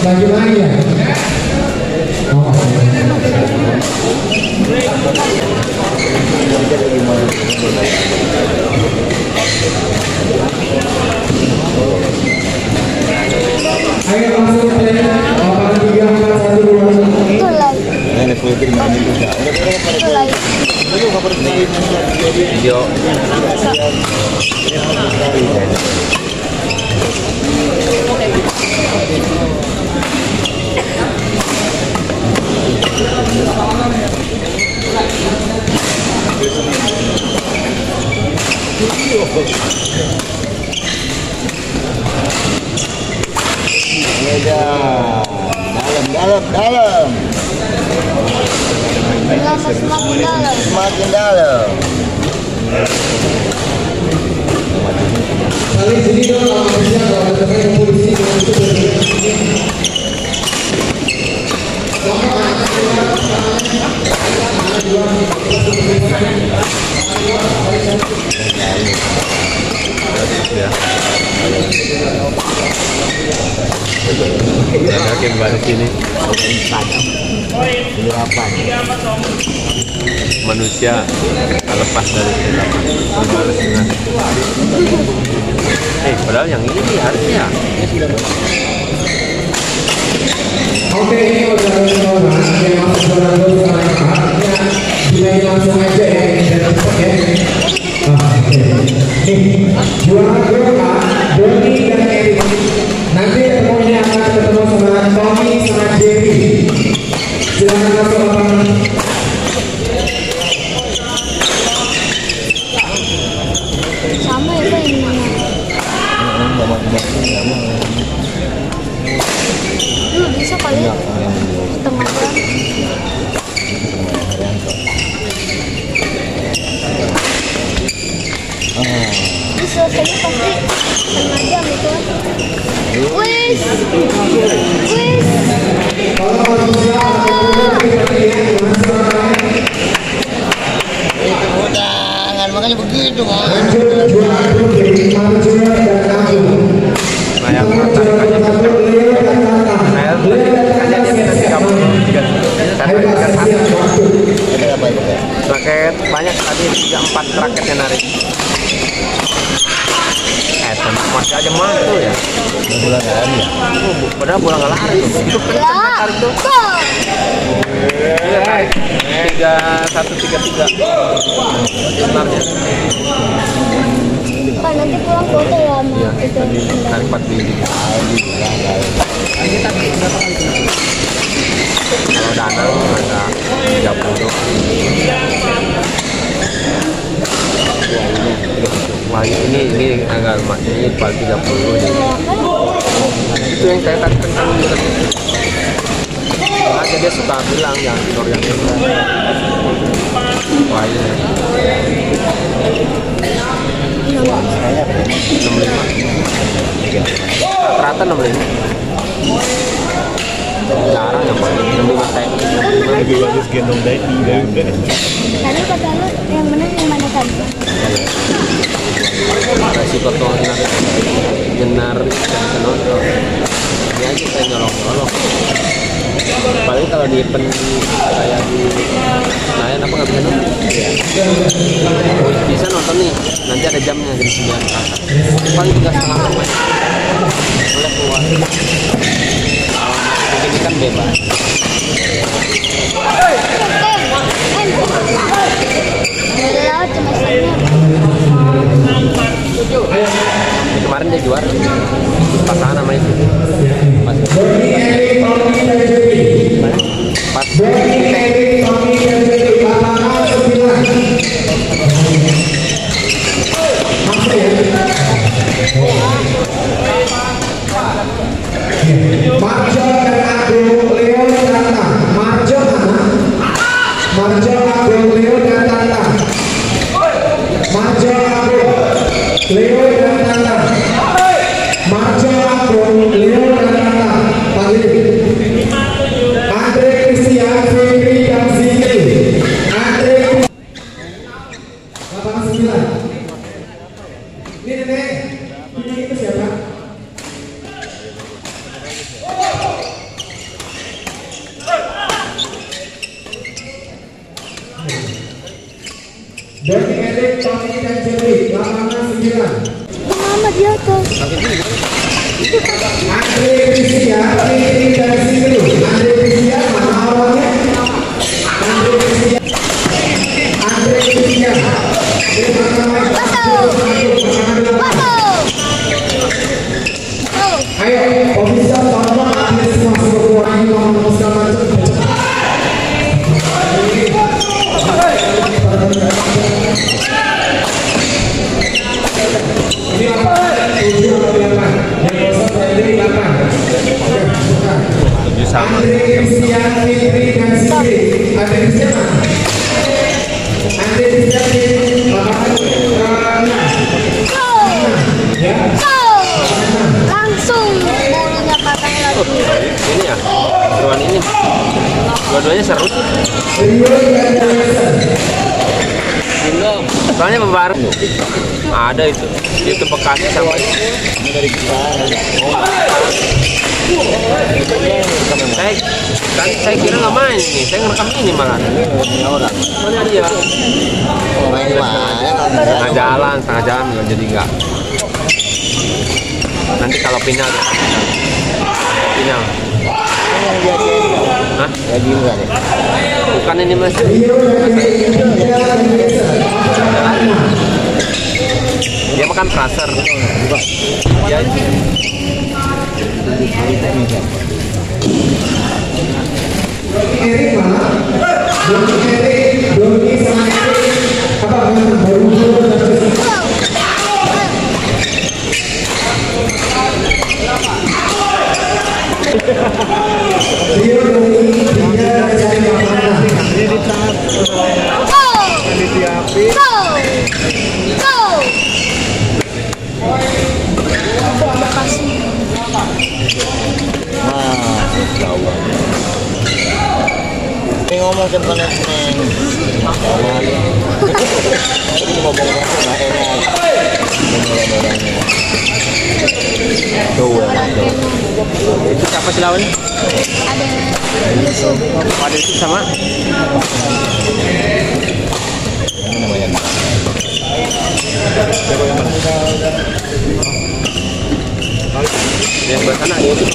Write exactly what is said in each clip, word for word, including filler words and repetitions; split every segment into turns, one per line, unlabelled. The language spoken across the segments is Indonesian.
Lagi lagi ya? Oh, ayo langsung play. delapan tiga empat satu dua.
Itu lagi.
Ini full tim main juga.
Itu lagi.
Video. Ya, dalam, dalam, dalam.
Lama semakin dalam.
Semakin dalam.
Kali sini dong kalau bisa kalau ada teman yang di sini kalau itu
Ya. Jaga game baru sini. Delapan. Manusia lepas dari delapan. Eh, padahal yang ini harusnya.
oke, ini udah orang yang masuk berlalu sekarang saatnya dimulai langsung aja ya ini dan cepat ya. Ah, oke. Nih, juara kedua Doni dan Eri. Nanti ketemunya akan ketemu sama Tommy sama Jerry. Silakan masuk lapangan.
Sama ya Pak ini. Lu bisa kali ya? Setengah jam. Ini selesainya pasti setengah jam itu. Wis, wis.
Itu udah, makanya begitu kan. Saya mengatakannya saya hanya dia minta tiga puluh tiga raket banyak tadi tiga empat raketnya narik. Eh, tembak masih aja mantul ya. Bola nggak lari ya? Oh, padahal bola nggak lari tuh. Itu kencang tarik tuh. Iya tarik. Tiga satu tiga tiga. Sebenarnya.
Pak nanti pulang foto ya sama
Iya,
itu.
tadi tarik empat biji. Kalau danang ada tiga puluh. Wah ini ini agak lemah, ini paling tiga puluh. Itu yang saya tarik kencang gitu. Makanya dia suka bilang yang indoor yang kencang. Wah ini enam puluh lima. Rata-rata enam puluh lima. Jarang yang paling enam puluh lima teknik. Lebih bagus gendong Daddy juga.
Tadi kata lu yang mana yang mana tadi?
Resiko tonar jenar dan penonton ini aja saya nyolong-nyolong paling kalau di event kayak di Senayan apa nggak bisa nonton bisa nonton nih nanti ada jamnya jam sembilan paling tiga setengah jam boleh keluar kalau ini kan bebas.
Laut cuma sana.
Ini kemarin dia juara pasangan sama itu pas
Doni, Eri, Tommy dan Jerry.
pas
Doni, Eri, Tommy dan Jerry. Lapangan sembilan. Masuk ya. Marjo dan Agung Leo dan Tanta. Marjo mana? Marjo, Agung, Leo dan Tanta. Marjo, Agung, Leo dan Tanta. Marjo, Agung, Leo dan Tanta. Balik. Andre Christian, Febri dan Zikri. Andre lapangan sembilan. Ini nenek, ini itu siapa? Doni Erik, Tommy dan Jerry, lapangan sembilan.
Mama di atas.
Andre Krisia, Fitri dan Sindru. Andre Krisia, mana awalnya? Andre Krisia, Andre Krisia. Ayo, official tolong ambil semua sebuah ini mau memutuskan macam. Ini apa? Tujuh atau delapan? Yang kosong jadi delapan.
Tujuh sama.
Andre Christian, Fitri dan Sindri. Andre Christian mana? Andre Christian di lapangan ya.
Langsung bulunya patah lagi.
Ini ya, hewan ini. Dua-duanya seru sih. Soalnya bareng. Ada itu. Itu Bekasi sama itu. Saya kan saya kira nggak main nih. Saya ngerekam ini malah. Mana dia? Setengah jalan, setengah jalan jadi enggak. Nanti kalau final ya. Final. Hah? Bukan ini mas. Dia makan praser. Ya.
Erik mana? Doni Erik, Doni sama Erik. Apa baru Rio Doni dia mencari makanan.
Ini ngomong ke planet Neng. Ini ngomong nggak enak. Tuh,
Itu siapa sih lawannya?
Ada Yusuf.
Ada itu sama.
ini namanya.
Yang sebelah sana itu.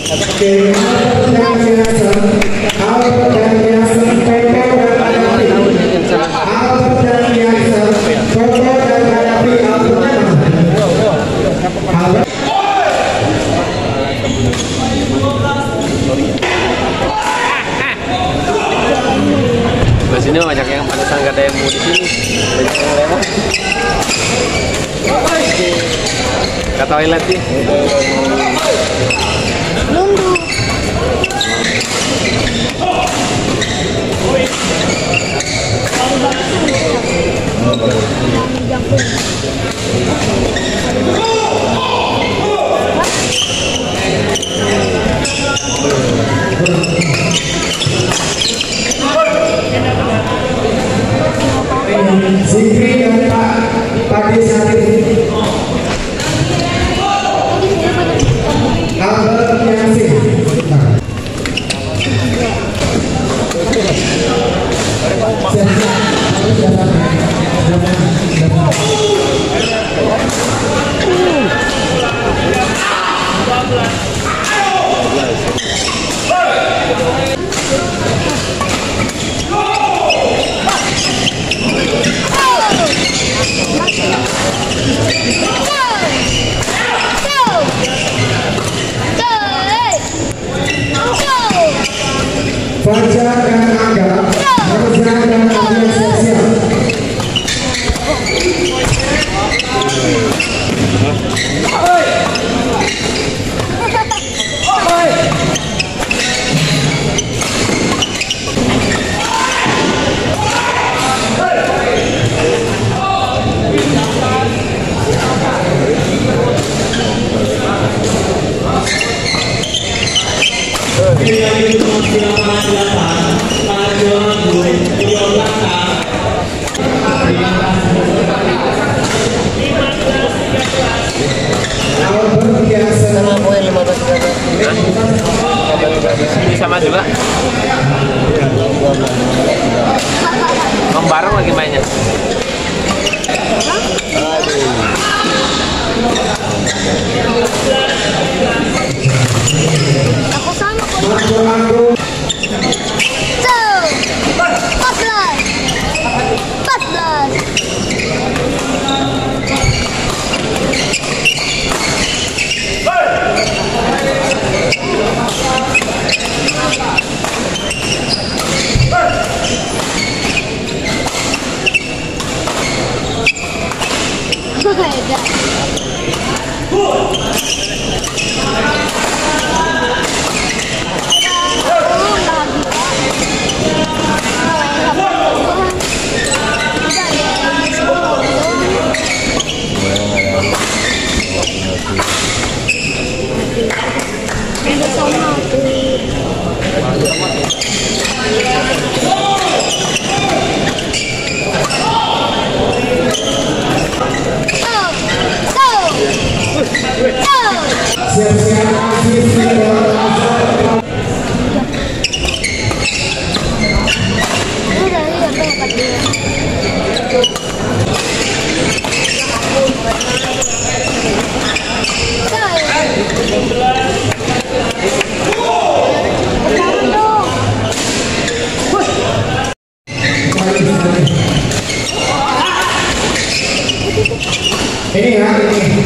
Di sini banyak yang pantesan gak ada yang mau di sini. Banyak yang lewat. Ke toilet sih.
Nundu.
Zikri dan Pak Pagi Sari. Albert Yasin. Fajar dan Angga, Fajar dan Angga spesial.
Ini sama juga. Om bareng lagi mainnya.
Aku sama kok.
Marco
Tuh. empat belas. empat belas. Beda.
Ini ya, ini.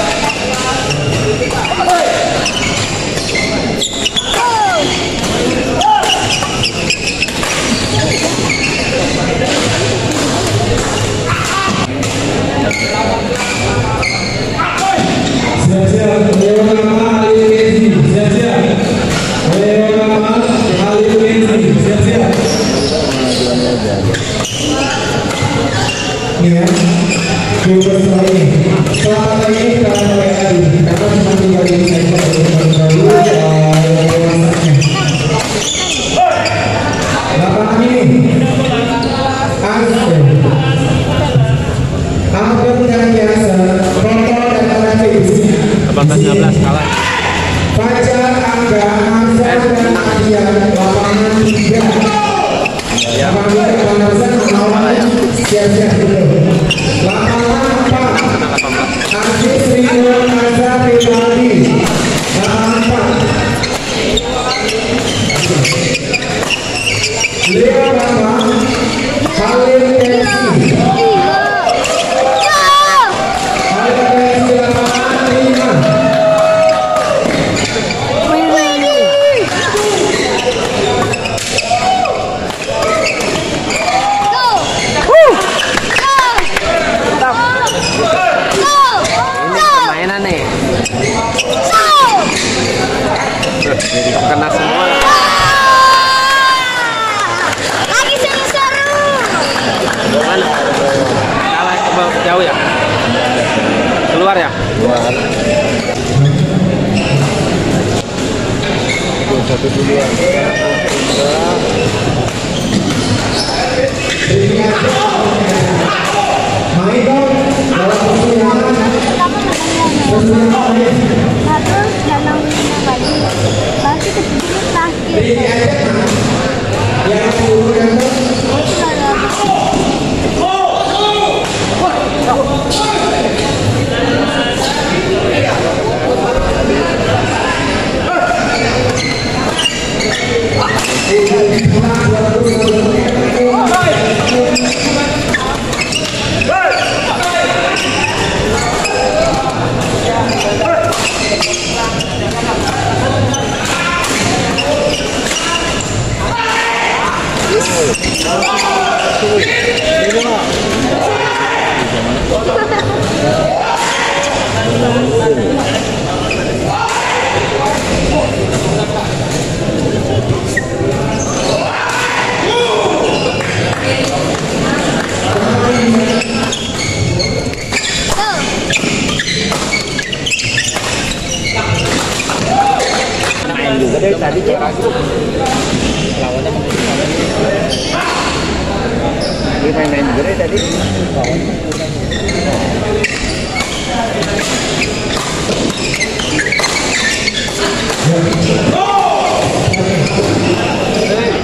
Siap-siap, Leonama Ali Messi, siap-siap. Leonama Ali Messi, siap-siap. Ini ya, coba setelah ini. Setelah ini kita akan mulai lagi, karena cuma tinggal ini saja untuk baru dewasanya. Lapangan ini, Angel, Angel yang biasa, Roto dan Anakis.
delapan belas enam belas kalah.
Fajar, Angga, Hamzah dan Adian, lapangan tiga. Lapangan tiga, Hamzah melawan siap-siap dulu. Lapangan empat, Aziz Ridho Azhar Ridhani. Lapangan empat, Leo Rama, Khalil Messi. Khalil Messi lapangan lima.
Mainan nih. Kena semua.
Lagi seru-seru.
Mana? Kalah coba jauh ya? Keluar ya?
Keluar. Satu duluan.
Main dong, dalam persiapan. Persiapan ya.
Terus dalam lagi. Berarti kecil terakhir.
Ini aja yang dulu yang
Dari tadi lawannya dia main-main juga dari tadi.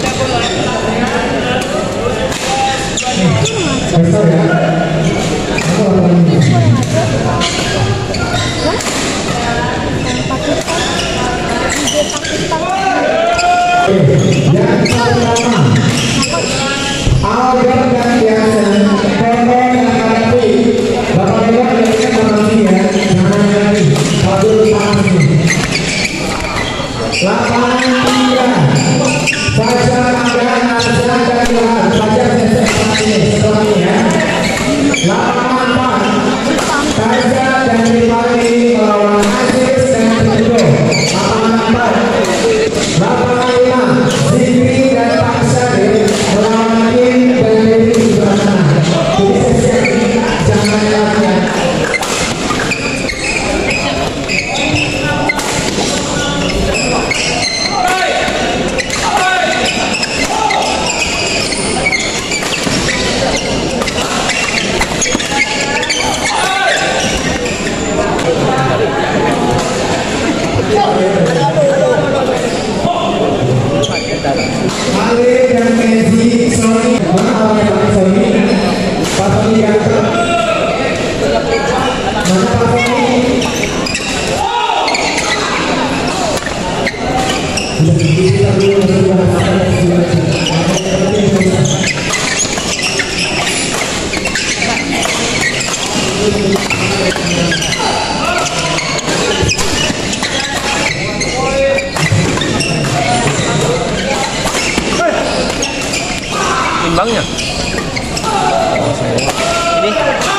besar ya. Yang pertama, Algar dan Biasan, Kono yang hadapi Bapak Dewa dan Ikan Bapak ya, jangan lagi, satu panas nih. Lapangan tiga, Fajar Anggaran Nasional dan Johan, Fajar Sesek ini, setelah ini ya. Lapangan empat, Fajar dan Rifani melawan Aziz dan Teguh. Lapangan empat, lapangan lima, Zikri dan Pak Syarif melawan Kim dan Dewi Subrana. Jadi sesiap ini jangan latihan. Ale dan Messi, Sony, mana awalnya Pak Sony? Pak Sony yang mana Pak Sony? Kita dulu
timbangnya ini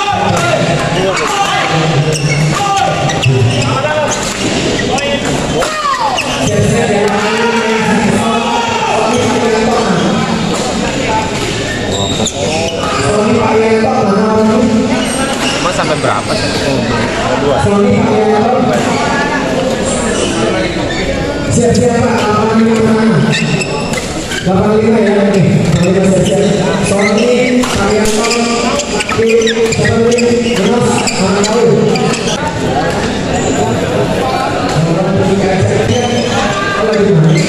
cuma sampai berapa sih? Dua.
Siap-siap Pak, lapangan lima. Lapangan lima ya ini. Lapangan siap-siap. Sony, Arianto, Kim, Sony, Genos, mana tahu. Lapangan tiga siap-siap. Kalau di mana?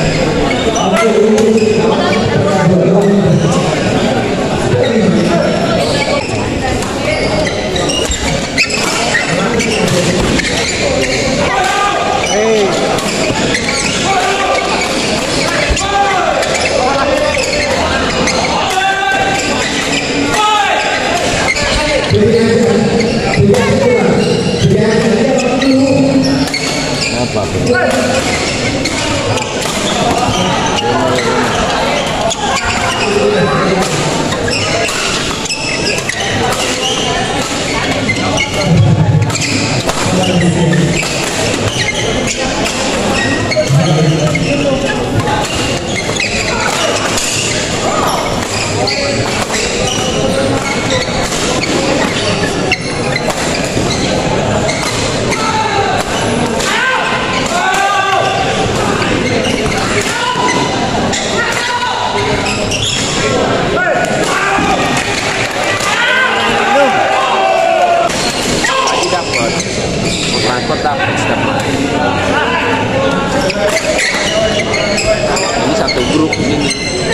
ini satu grup ini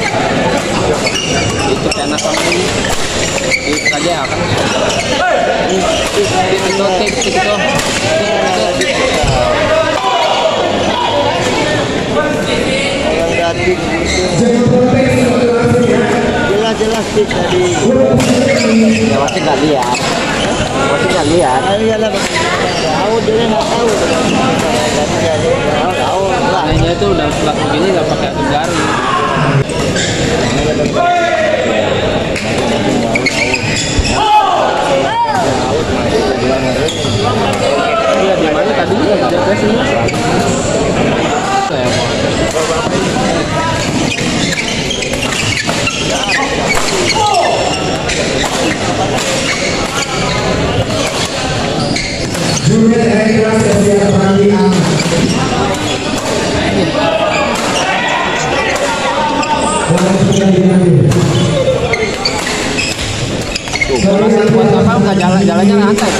itu karena sama ini itu aja kan itu tik tik itu
jelas-jelas tik tadi ya masih nggak lihat masih nggak lihat tahu dia nggak tahu tahu tahu
anehnya itu udah setelah begini nggak pakai atur garu iya di mana tadi nggak jaga sih saya mau
Junior dari kelas kesiap Randi Ahmad.
tuh buat kapal nggak jalan jalannya lantai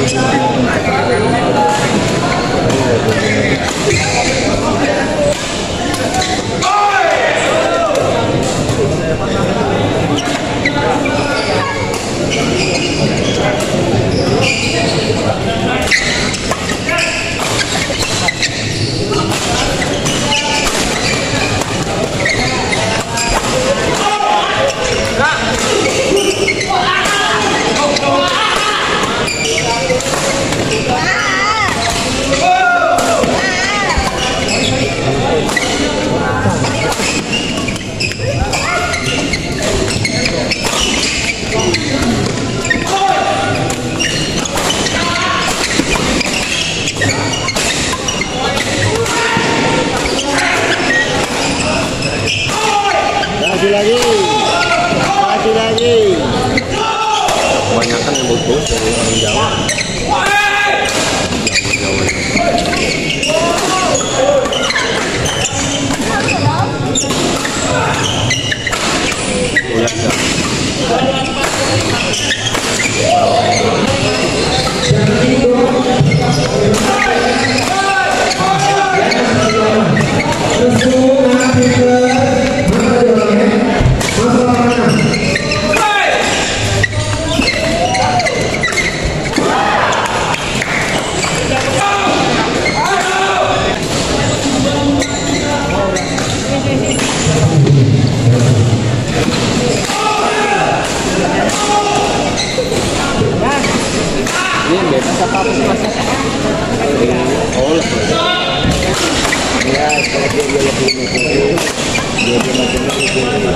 Maju lagi, maju lagi.
Kebanyakan yang bagus dari orang Jawa. Udah ini bebas apa apa sih mas? Oh lah.
Ya, kalau dia dia lebih mengikuti, dia dia macam mengikuti.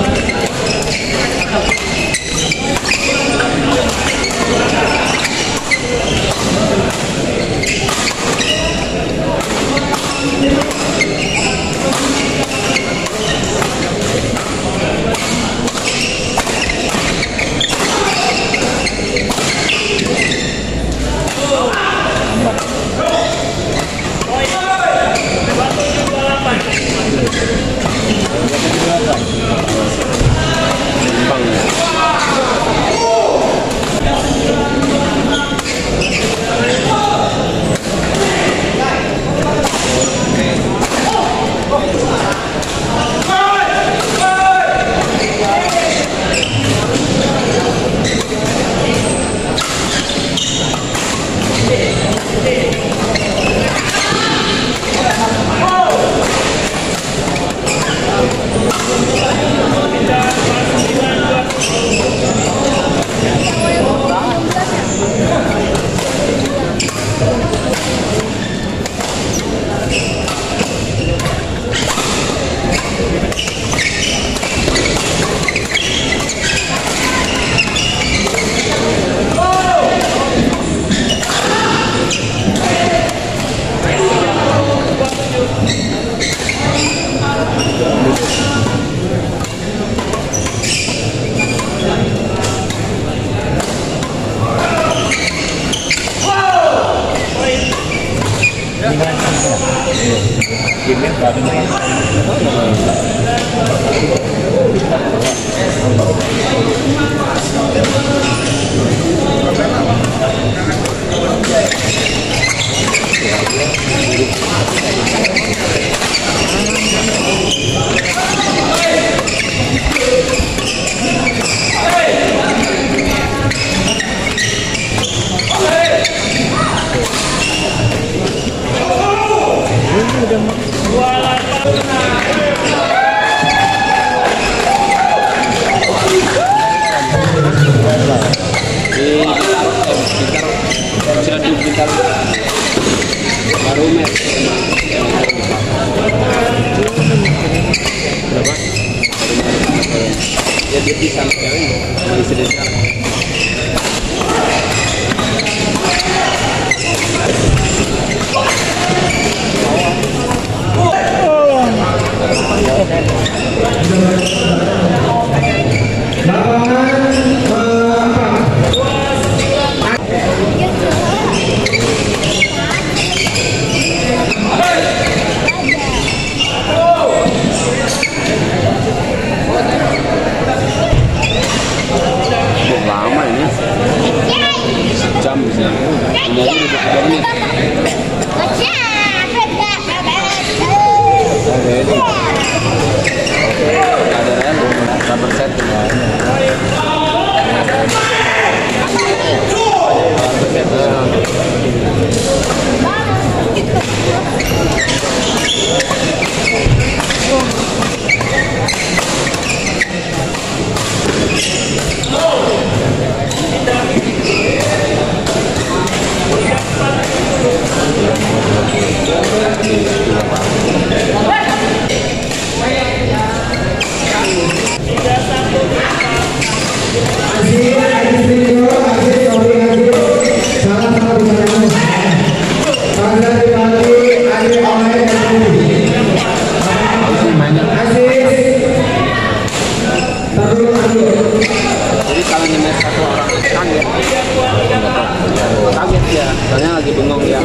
Lama ini sejam bisa. Jadi kalau nyemes satu orang kaget, kaget ya, soalnya lagi bengong ya.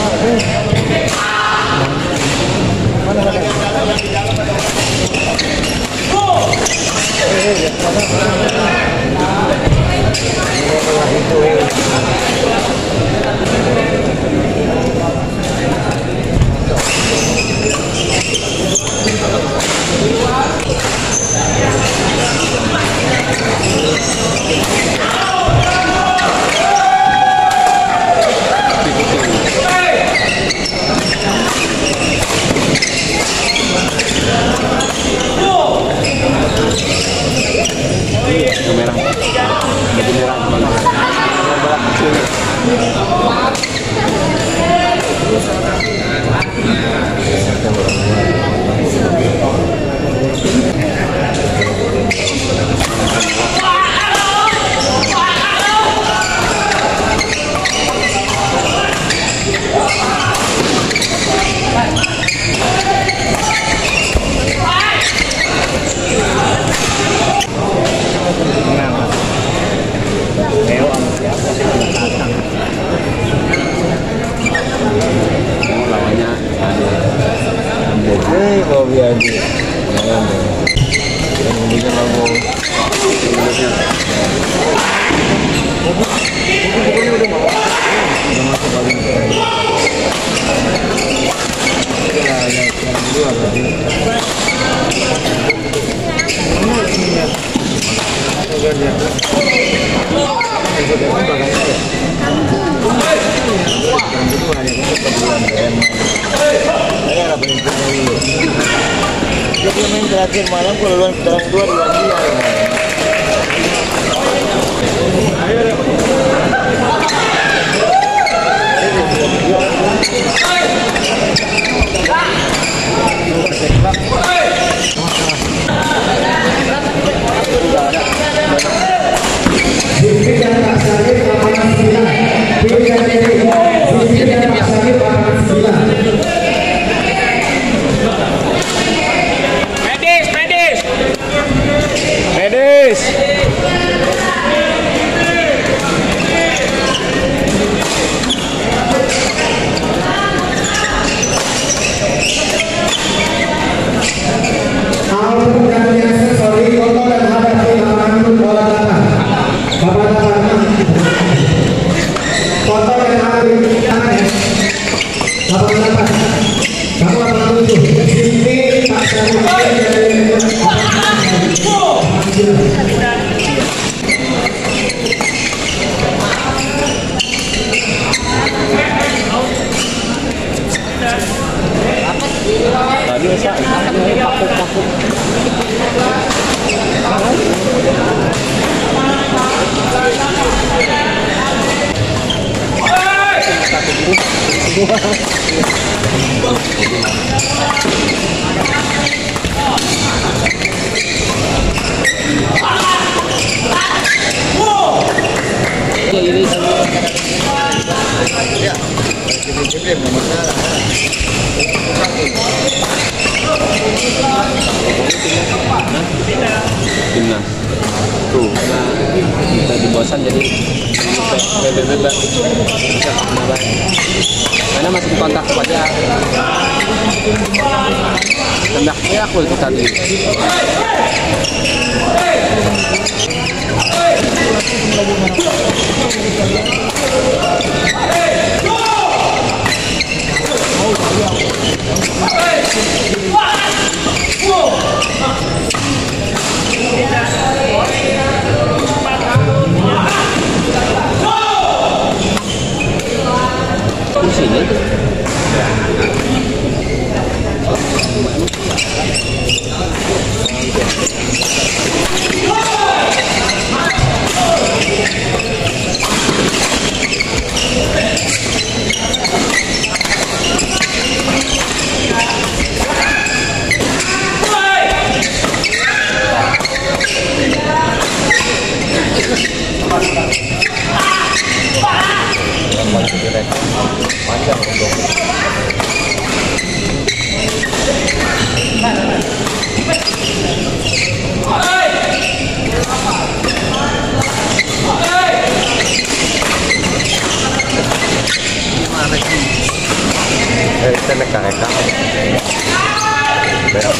Merah, jadi merah balap kecil. Lawannya
Hei, kau biar di. Yang bisa lagu. Udah masuk paling keren. Ya, ada yang dua berarti. Udah dia. Dia main terakhir malam kalau luar putaran dua dua dia.
Medis. Ini semua. Ya. Timnas tuh kita dibosan jadi bebek-bebek bisa kenapa karena masih kontak saja tembaknya aku itu tadi sini. Panjang dong. Eh, kita neka-neka. Berak.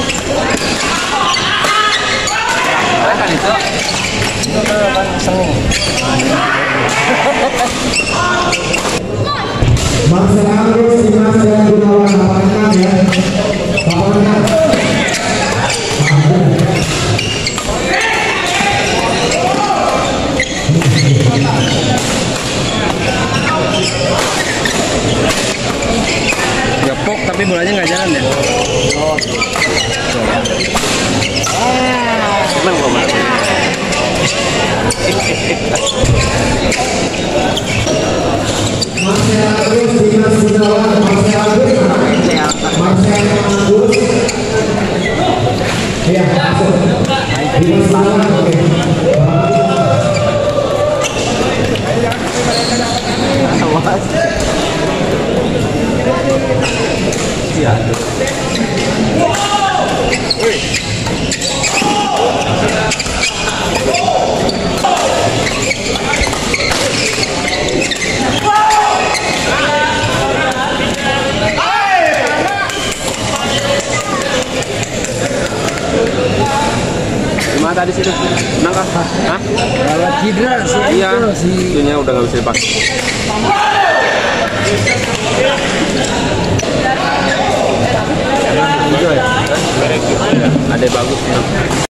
Kan itu. Itu kan seneng.
Marcel Agus, Dimas dan Gunawan lapangan ya. Lapangan.
Gepok tapi bolanya nggak jalan ya? Oh. Ah, emang gua malah.
Marcel Agus, Dimas Gunawan, Marcel Agus, Marcel Agus. Iya, masuk. Dimas Gunawan, oke.
Awas. Iya. Gimana tadi situ? Senang kah? Hah?
Kalau cedera sih.
Iya, itunya udah nggak bisa dipakai. Ada bagus nih.